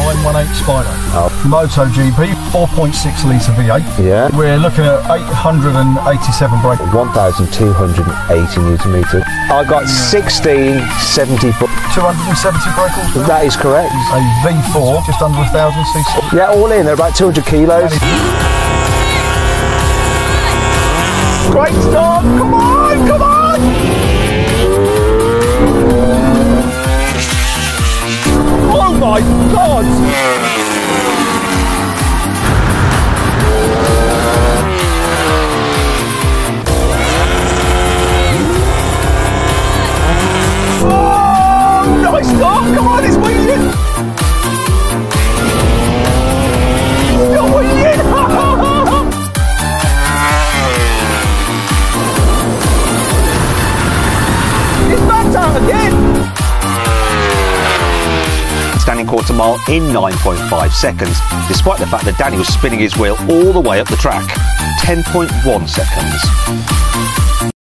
918 Spider. Oh. MotoGP, 4.6 litre V8. Yeah. We're looking at 887 brake. 1,280 newton meters. I got 1670 foot. 270 brake horsepower. That is correct. A V4, just under 1,000 cc. Yeah, all in, they're about 200 kilos. Great start! Come on, come on! Oh my God! Oh, nice start! Come on, it's winning! It's not winning! It's backed out again! Standing quarter mile in 9.5 seconds, despite the fact that Danny was spinning his wheel all the way up the track. 10.1 seconds.